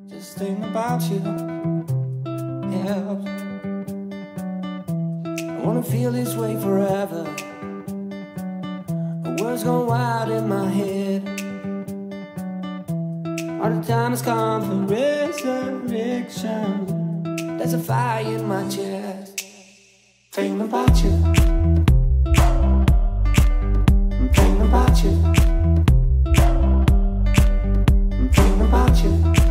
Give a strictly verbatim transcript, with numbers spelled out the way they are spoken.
Just thinking about you, yeah. I wanna feel this way forever. The words go wild in my head. All the time has come for resurrection. There's a fire in my chest. Thinking about you, I'm thinking about you, I'm thinking about you.